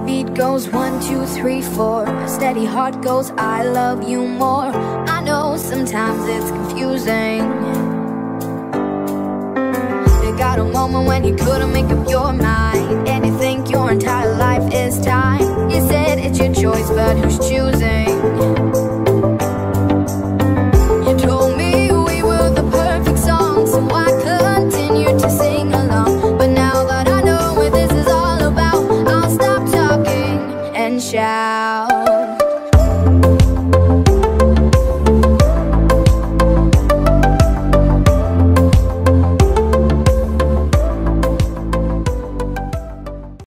Beat goes 1, 2, 3, 4. A steady heart goes, I love you more. I know sometimes it's confusing. You got a moment when you couldn't make up your mind, and you think your entire life is time. You said it's your choice, but who's choosing? You told me we were the perfect song, so I continued to sing along. But now that I know what this is all about, I'll stop talking and shout.